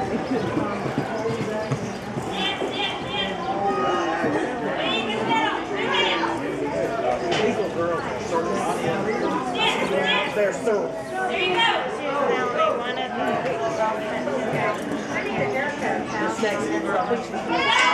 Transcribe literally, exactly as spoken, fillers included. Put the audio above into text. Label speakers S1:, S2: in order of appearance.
S1: They're served.
S2: There you go. One of the. I need a haircut.